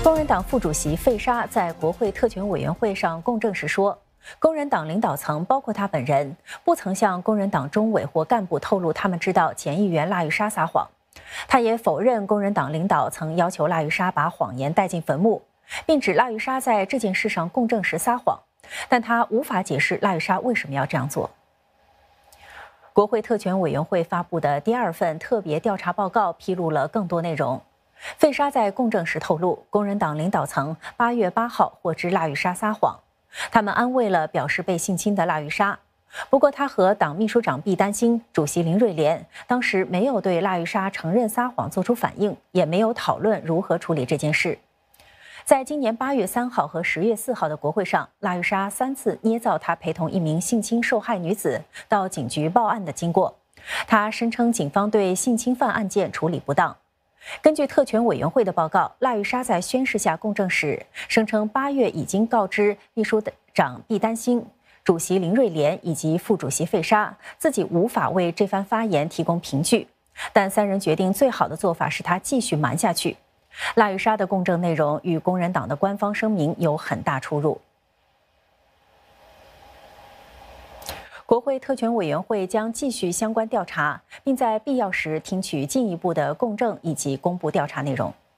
工人党副主席费沙在国会特权委员会上供证时说，工人党领导层包括他本人不曾向工人党中委或干部透露他们知道前议员腊玉沙撒谎。他也否认工人党领导曾要求腊玉沙把谎言带进坟墓，并指腊玉沙在这件事上供证时撒谎，但他无法解释腊玉沙为什么要这样做。国会特权委员会发布的第2份特别调查报告披露了更多内容。费沙在供证时透露，工人党领导层8月8号获知腊玉沙撒谎，他们安慰了表示被性侵的腊玉沙。不过，他和党秘书长毕丹星、主席林瑞莲当时没有对腊玉沙承认撒谎做出反应，也没有讨论如何处理这件事。在今年8月3号和10月4号的国会上，腊玉沙3次捏造他陪同一名性侵受害女子到警局报案的经过。他声称警方对性侵犯案件处理不当。根据特权委员会的报告，腊玉沙在宣誓下供证时声称8月已经告知秘书长毕丹星、主席林瑞莲以及副主席费沙，自己无法为这番发言提供凭据，但3人决定最好的做法是他继续瞒下去。腊玉沙的供证内容与工人党的官方声明有很大出入。国会特权委员会将继续相关调查，并在必要时听取进一步的供证以及公布调查内容。